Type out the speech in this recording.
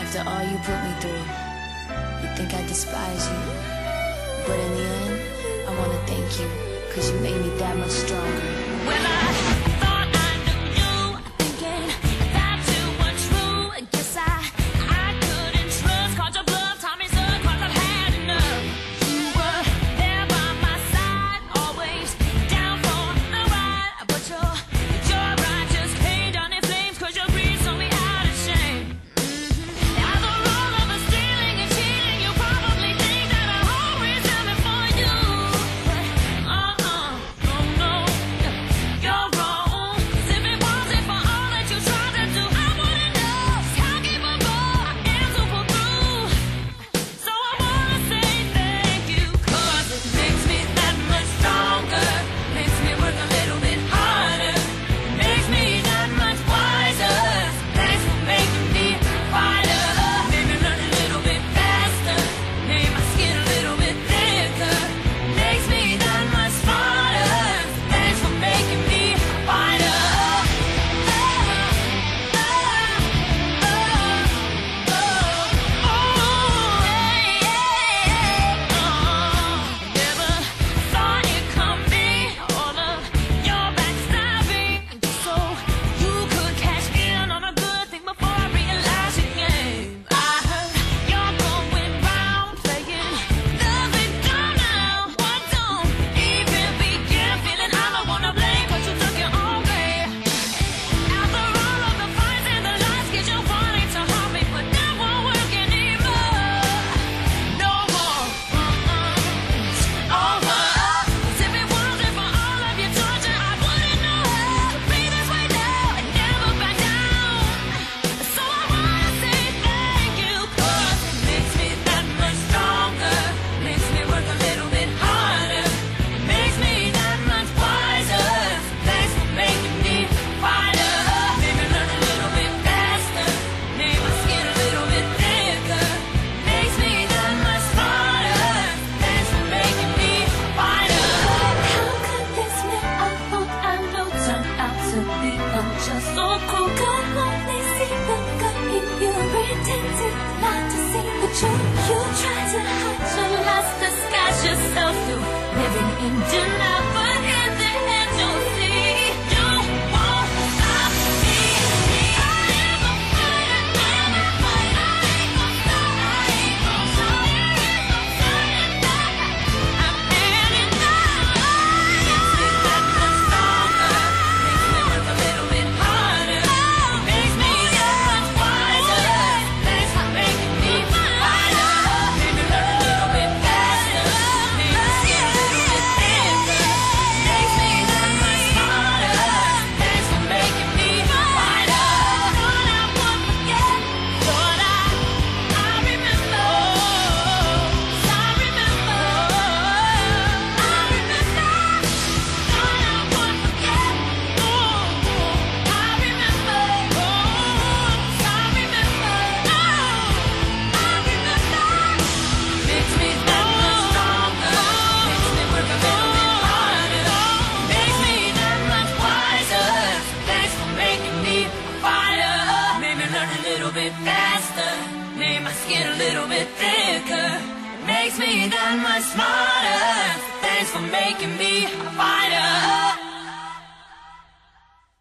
After all you put me through, you think I despise you. But in the end, I wanna thank you, 'cause you made me that much stronger. When I thought I knew you, thinking that you were true, I guess I couldn't trust, called your bluff, taught me so, 'cause I've had enough. You were there by my side, always down for the ride, but your ride just came down in flames, 'cause your greed saw me out of shame. After all of the stealing and cheating, you probably think that I always have it for you, but no, you're wrong. 'Cause if it wasn't for all that you tried to do, I wouldn't know how capable I am to pull through. So I wanna say thank you, 'cause it makes me that much stronger, makes me work a little bit harder, makes me that much wiser. Thanks for making me a fighter, made me learn a little bit faster, made my skin a little bit thicker, makes me that much smarter. Thanks for making me a fighter. Never thought it could be all of your backstabbing, so you could cash in on a good thing before I realized your game. I heard you're going round playing the victim now. What don't even begin feeling I don't wanna blame, 'cause you took your own way. After all of the fights and the lies, 'cause you wanted to harm me, but that won't work anymore. No more. It's over. 'Cause if it wasn't for all of your torture, I wouldn't know how to be this way now and never back down. So I wanna say thank you, 'cause it makes me that much stronger, makes me work a little bit harder, makes me that much wiser. Thanks for making me a fighter, made me learn a little bit faster, made my skin a little bit thicker, makes me that much smarter. Thanks for making me a fighter. How could this man I thought I know turn out to be unjust? So cruel, could only see the good in you, pretending not to see the truth. You try to hide your lies, disguise yourself through living in denial, but in the end you'll see you won't stop me. I am a fighter, I'm a fighter, I ain't gon' stop, I ain't gon' stop, turning back, I'm heading out. Makes me that much stronger, makes me work a little bit harder, makes me that much wiser. Thanks for making me a fighter, made me learn a little bit faster, made my skin a little bit thicker, makes me that much smarter. Thanks for making me a fighter. Thought I would forget, thought I remember, 'cause I remember, thought I would forget, I remember, 'cause I remember, makes me that much stronger, makes me work a little bit harder, makes me that much wiser. Thanks for making me a fighter, made me learn a little bit faster, made my skin a little bit thicker, makes me that much smarter. Thanks for making me a fighter.